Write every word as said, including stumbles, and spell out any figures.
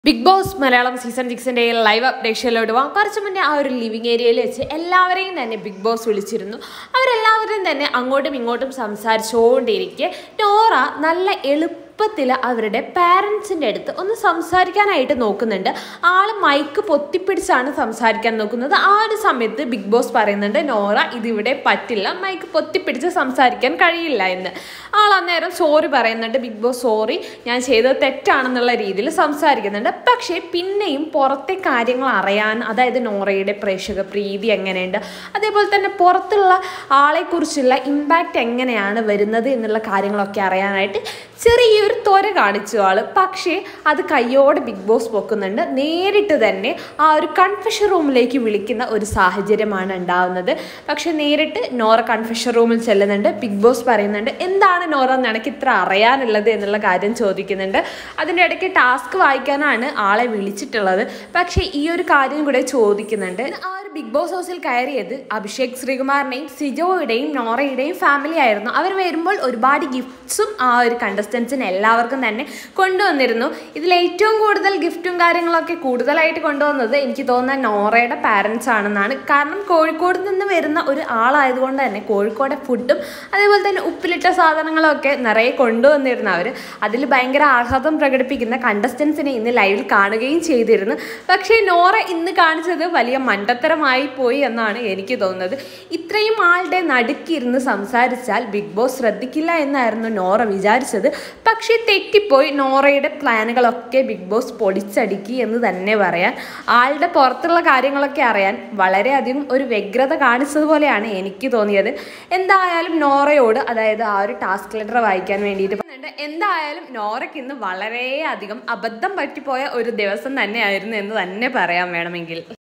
Big boss Malayalam season സിക്സിൻ്റെ live അപ്ഡേഷനിലോട്ട് പോകാം. കുറച്ച് മുന്നേ ആ ഒരു ലിവിങ് ഏരിയയിൽ വെച്ച് എല്ലാവരെയും തന്നെ ബിഗ് ബോസ് വിളിച്ചിരുന്നു. അവരെല്ലാവരും തന്നെ അങ്ങോട്ടും ഇങ്ങോട്ടും സംസാരിച്ചുകൊണ്ടിരിക്കെ നോറ നല്ല എളുപ്പത്തിൽ അവരുടെ പാരൻസിൻ്റെ അടുത്ത് ഒന്ന് സംസാരിക്കാനായിട്ട് നോക്കുന്നുണ്ട്. ആൾ മൈക്ക് പൊത്തിപ്പിടിച്ചാണ് സംസാരിക്കാൻ നോക്കുന്നത്. ആ ഒരു സമയത്ത് ബിഗ് ബോസ് പറയുന്നുണ്ട്, നോറ ഇതിവിടെ പറ്റില്ല, മൈക്ക് പൊത്തിപ്പിടിച്ച് സംസാരിക്കാൻ കഴിയില്ല എന്ന്. ആൾ അന്നേരം സോറി പറയുന്നുണ്ട്. ബിഗ് ബോസ് സോറി, ഞാൻ ചെയ്തത് തെറ്റാണെന്നുള്ള രീതിയിൽ സംസാരിക്കുന്നുണ്ട്. പക്ഷേ പിന്നെയും പുറത്തെ കാര്യങ്ങൾ അറിയാൻ, അതായത് നോറയുടെ പ്രേക്ഷക പ്രീതി എങ്ങനെയുണ്ട്, അതേപോലെ തന്നെ പുറത്തുള്ള ആളെക്കുറിച്ചുള്ള ഇമ്പാക്റ്റ് എങ്ങനെയാണ് വരുന്നത് എന്നുള്ള കാര്യങ്ങളൊക്കെ അറിയാനായിട്ട് ചെറിയൊരു ത്വര കാണിച്ചു ആൾ. പക്ഷേ അത് കയ്യോടെ ബിഗ് ബോസ് പൊക്കുന്നുണ്ട്. നേരിട്ട് തന്നെ ആ ഒരു കൺഫെഷൻ റൂമിലേക്ക് വിളിക്കുന്ന ഒരു സാഹചര്യമാണ് ഉണ്ടാവുന്നത്. പക്ഷെ നേരിട്ട് നോറ കൺഫെഷൻ റൂമിൽ ചെല്ലുന്നുണ്ട്. ബിഗ് ബോസ് പറയുന്നുണ്ട്, എന്താണ് നോറ നിനക്ക് ഇത്ര അറിയാനുള്ളത് എന്നുള്ള കാര്യം ചോദിക്കുന്നുണ്ട്. അതിൻ്റെ ഇടയ്ക്ക് ടാസ്ക് വായിക്കാനാണ് ആളെ വിളിച്ചിട്ടുള്ളത്. പക്ഷേ ഈ ഒരു കാര്യം കൂടെ ചോദിക്കുന്നുണ്ട്. ആ ഒരു ബിഗ് ബോസ് ഹൗസിൽ കയറിയത് അഭിഷേക് ശ്രീകുമാറിൻ്റെയും സിജോയുടെയും നോറയുടെയും ഫാമിലി ആയിരുന്നു. അവർ വരുമ്പോൾ ഒരുപാട് ഗിഫ്റ്റ്സും ആ ഒരു കണ്ടസ്റ്റൻസിന് എല്ലാവർക്കും തന്നെ കൊണ്ടുവന്നിരുന്നു. ഇതിൽ ഏറ്റവും കൂടുതൽ ഗിഫ്റ്റും കാര്യങ്ങളൊക്കെ കൂടുതലായിട്ട് കൊണ്ടുവന്നത് എനിക്ക് തോന്നുന്നത് നോറയുടെ പാരൻസ് ആണെന്നാണ്. കാരണം കോഴിക്കോട് നിന്ന് വരുന്ന ഒരു ആളായതുകൊണ്ട് തന്നെ കോഴിക്കോടെ ഫുഡും അതേപോലെ തന്നെ ഉപ്പിലിട്ട സാധനങ്ങളൊക്കെ നിറയെ കൊണ്ടുവന്നിരുന്നു അവർ. അതിൽ ഭയങ്കര ആഹ്ലാദം പ്രകടിപ്പിക്കുന്ന കണ്ടസ്റ്റൻസിനെ ഇന്ന് ലൈവിൽ കാണുകയും ചെയ്തിരുന്നു. പക്ഷേ നോറ ഇന്ന് കാണിച്ചത് വലിയ മണ്ടത്തരമായി പോയി എന്നാണ് എനിക്ക് തോന്നുന്നത്. ഇത്രയും ആളുടെ നടുക്കിരുന്ന് സംസാരിച്ചാൽ ബിഗ് ബോസ് ശ്രദ്ധിക്കില്ല എന്നായിരുന്നു നോറ വിചാരിച്ചത്. പക്ഷേ തെറ്റിപ്പോയി. നോറയുടെ പ്ലാനുകളൊക്കെ ബിഗ് ബോസ് പൊടിച്ചടുക്കി എന്ന് തന്നെ പറയാൻ. ആളുടെ പുറത്തുള്ള കാര്യങ്ങളൊക്കെ അറിയാൻ വളരെയധികം ഒരു വ്യഗ്രത കാണിച്ചതുപോലെയാണ് എനിക്ക് തോന്നിയത്. എന്തായാലും നോറയോട്, അതായത് ആ ഒരു ടാസ്ക് ലെറ്റർ വായിക്കാൻ വേണ്ടിയിട്ട് എന്തായാലും നോറയ്ക്ക് ഇന്ന് വളരെയധികം അബദ്ധം പറ്റിപ്പോയ ഒരു ദിവസം തന്നെയായിരുന്നു എന്ന് തന്നെ പറയാൻ വേണമെങ്കിൽ.